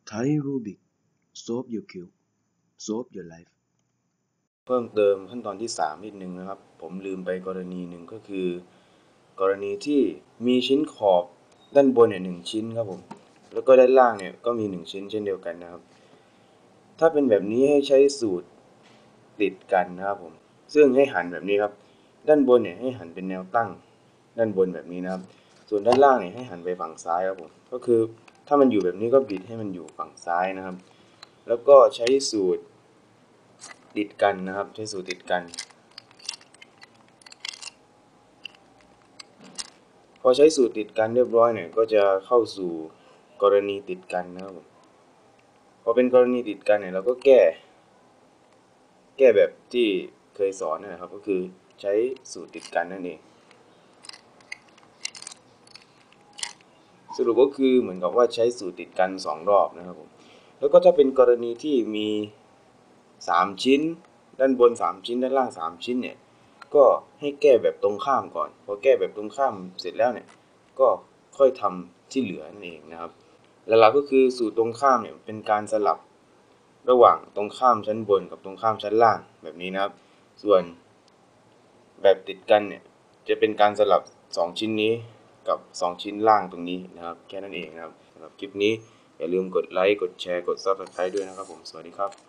Thai Rubik solve your cube solve your life เพิ่มเติมขั้นตอนที่3นิดนึงนะครับผมลืมไปกรณีหนึ่งก็คือ กรณีที่มีชิ้นขอบด้านบนเนี่ย1ชิ้นครับผมแล้วก็ด้านล่างเนี่ยก็มี1ชิ้นเช่นเดียวกันนะครับถ้าเป็นแบบนี้ให้ใช้สูตรติดกันนะครับผมซึ่งให้หันแบบนี้ครับด้านบนเนี่ยให้หันเป็นแนวตั้งด้านบนแบบนี้นะครับส่วนด้านล่างเนี่ยให้หันไปฝั่งซ้ายครับผมก็คือถ้ามันอยู่แบบนี้ก็บิดให้มันอยู่ฝั่งซ้ายนะครับแล้วก็ใช้สูตรติดกันนะครับใช้สูตรติดกันพอใช้สูตรติดกันเรียบร้อยเนี่ยก็จะเข้าสู่กรณีติดกันนะครับผมพอเป็นกรณีติดกันเนี่ยเราก็แก้แบบที่เคยสอนนะครับก็คือใช้สูตรติดกันนั่นเองสรุปก็คือเหมือนกับว่าใช้สูตรติดกัน2รอบนะครับผมแล้วก็ถ้าเป็นกรณีที่มี3ชิ้นด้านบน3ชิ้นด้านล่าง3ชิ้นเนี่ยก็ให้แก้แบบตรงข้ามก่อนพอแก้แบบตรงข้ามเสร็จแล้วเนี่ยก็ค่อยทำที่เหลือนั่นเองนะครับหลักๆก็คือสูตรตรงข้ามเนี่ยเป็นการสลับระหว่างตรงข้ามชั้นบนกับตรงข้ามชั้นล่างแบบนี้นะครับส่วนแบบติดกันเนี่ยจะเป็นการสลับ2ชิ้นนี้กับ2ชิ้นล่างตรงนี้นะครับแค่นั้นเองนะครับสำหรับคลิปนี้อย่าลืมกดไลค์กดแชร์กด Subscribe ด้วยนะครับผมสวัสดีครับ